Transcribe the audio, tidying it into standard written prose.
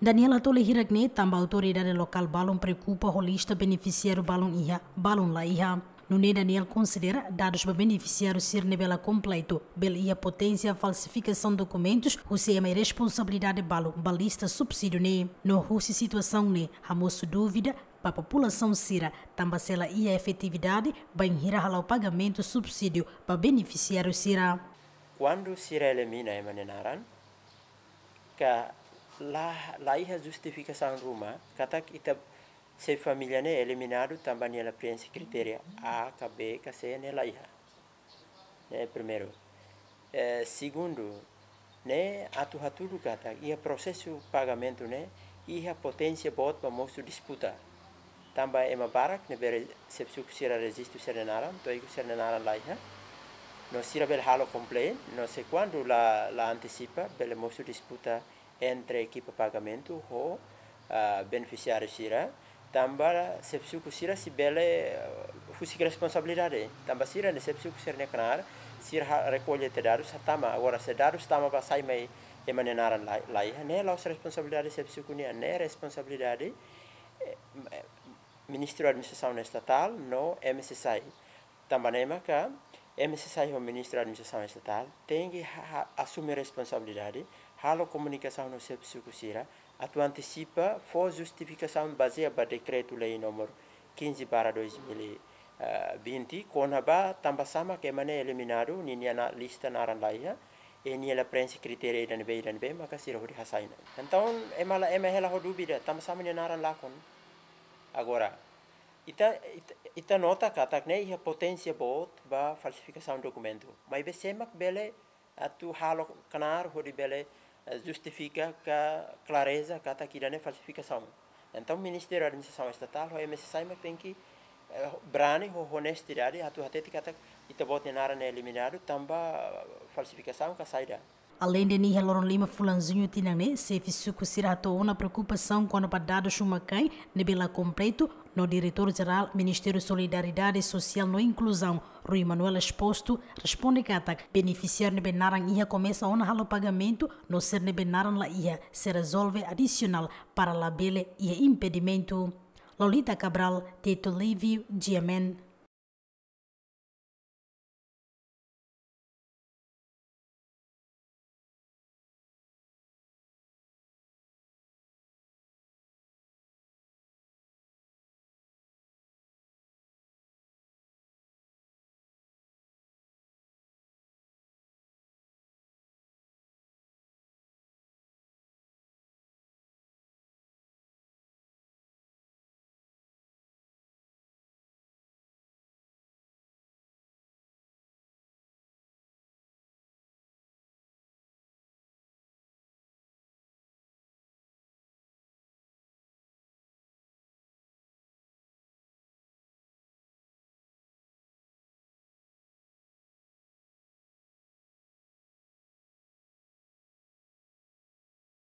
Daniela Tole Hiragne, também autoridade local balon preocupa holista beneficiário balon la iha. Nune Daniel considera dados para beneficiário ser nebela completo, bel ia potência falsificação de documentos, o CM é responsabilidade balon, balista subsídio ne. No russe situação ne, hamoso dúvida, para a população sira, também se ela ia efetividade, bem hira o pagamento subsídio para beneficiário sira. Quando sira elimina emanenaran, que lá ia justificação ruma, kata kita se família ne eliminado também ela preenche critério A, K, B, K, C ne lá ia. Né, primeiro. Segundo, né, atu kata ia processo pagamento ne ia potência bot para mostrar disputa. Também é uma barak ne bere sepsu sira registro serenaran, toigo serenaran lá ia. No sira bel halo completo, no sei quando la antecipa, bele mostrar disputa entre equipa pagamento ou beneficiário sira. Também sepsu sira si bele fusik responsabilidade. Também sira ne sepsu sira ne kanar, sira recolhe te dados tama agora se dados tama ba sai mai emanenaran lá ia, ne la responsabilidade sepsu kunia ne responsabilidade Ministério da Administração Estatal no MCSI. Também é que MCSI, o Ministério da Administração Estatal, tem que assumir responsabilidade, a comunicação no serviço que antecipa, for justificação baseada no decreto-lei número 15/2020, quando também sama que é eliminado, na lista naranlaia, e na prensa critério dan bem, maka sira huri hasaina. Então, é ela dúvida, também sama ni naran lá com. Agora, ita nota kata ne a potência bot ba falsificação de documento. Mas besemak bele atu halo kanar hodi bele justifica que clareza kata que ne falsificação. Então, o Ministério da Administração Estatal o MCSI tem que brani ho honestidade atu hateti kata ita bot nara ne eliminado tamba falsificação ka saída. Além de Nihel Loron Lima Fulanzinho Tinane, se fisuco sirato uma preocupação quando para dados Shumacai, nebela completo, no diretor-geral Ministério de Solidariedade Social no Inclusão, Rui Manuel Exposto, responde que ataque beneficiário nebenaran ia começa a halo pagamento, no ser nebenaran la ia se resolve adicional para la bele e impedimento. Lolita Cabral, Teto Livio, GMN.